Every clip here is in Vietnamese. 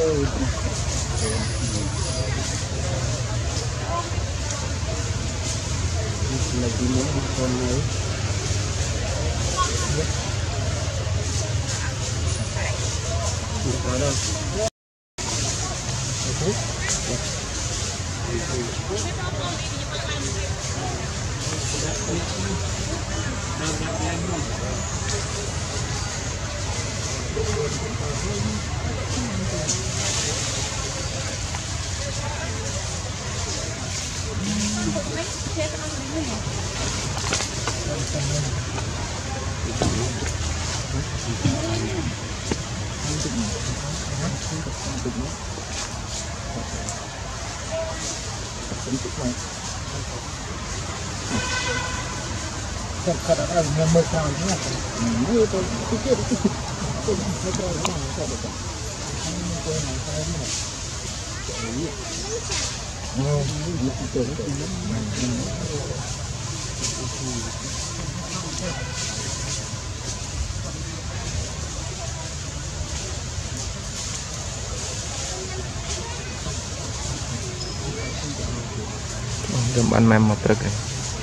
lagi muốn con ấy có đâu kadang-kadang mereka ini itu pikir itu mereka orang apa betul ini yang saya ini oh itu gambar memo program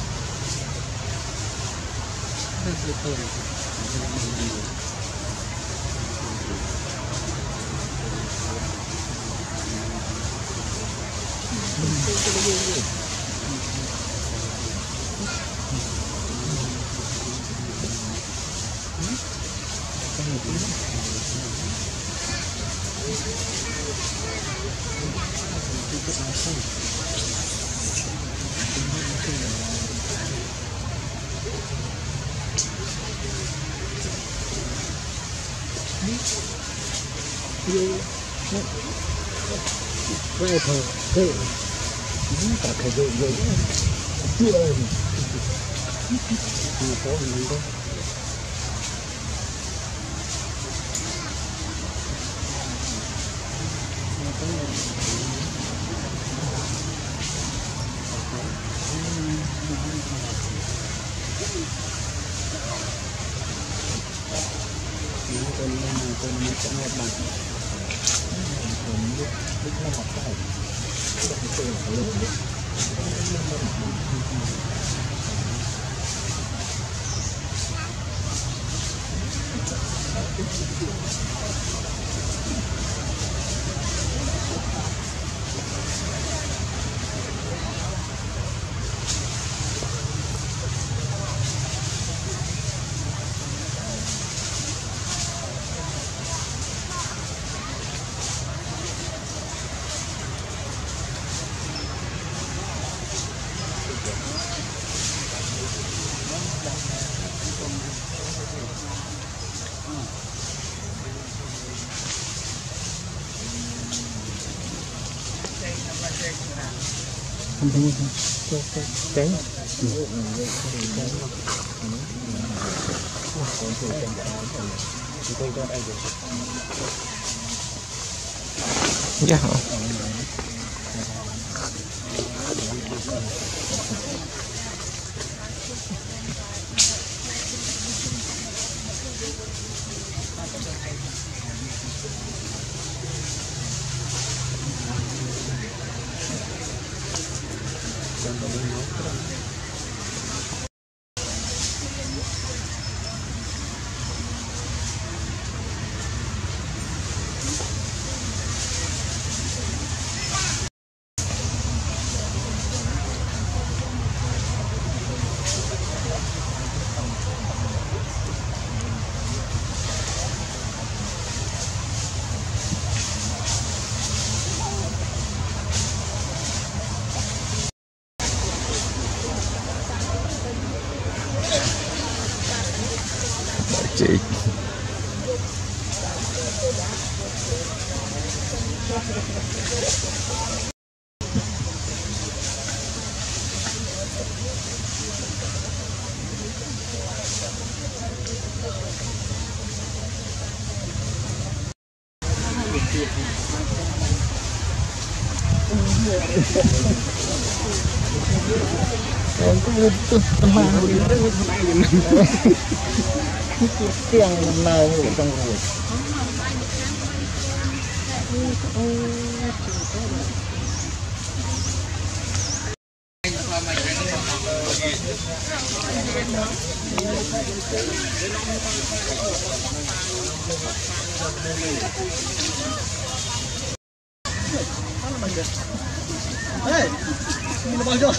vậy thôi thế cả cái rồi chưa có mình đâu tránh dạ chị tiếng nào trong rồi Hey, ini baju.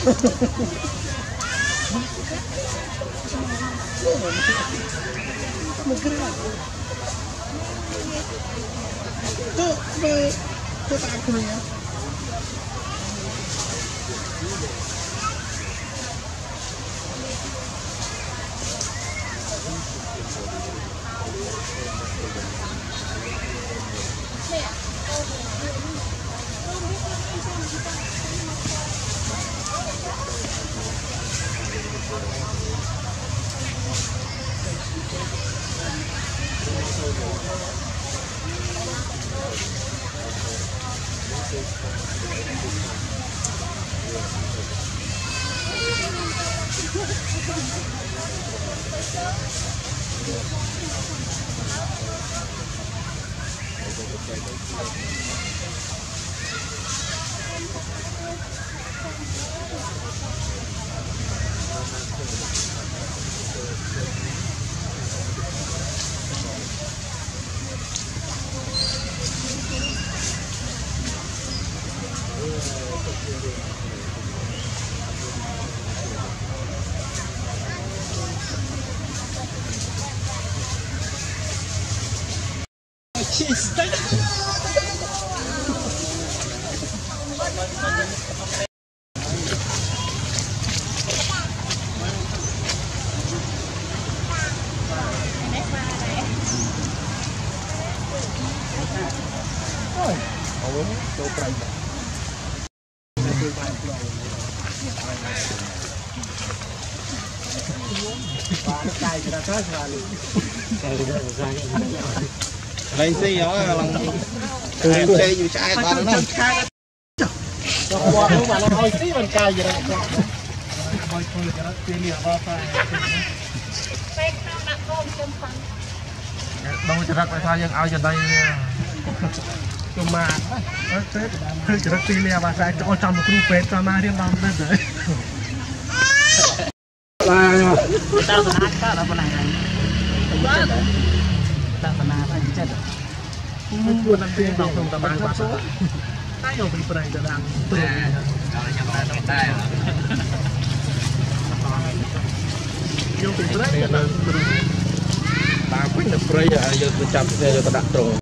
Tuh tak punya. Cheese. Lên xe đó lần em xe dù chạy con nó cho qua nó mà nó hơi tí mình cay vậy đó coi coi cho nó tiền liền bao phải đâu cho rắc tại sao dân ao giờ đây cho mà Tết cho rắc tiền liền bao phải cho trong một khu pet cho mà riêng làm lên đấy là tao sẽ hát các đó này tak pernah apa jadi. Buat nanti yang tong tamang pasar. Tayo beli perai dalam. Kalau yang mana tayo. Yang beli perai dalam. Tak pun perai ya, yo macam saya yo tak terong.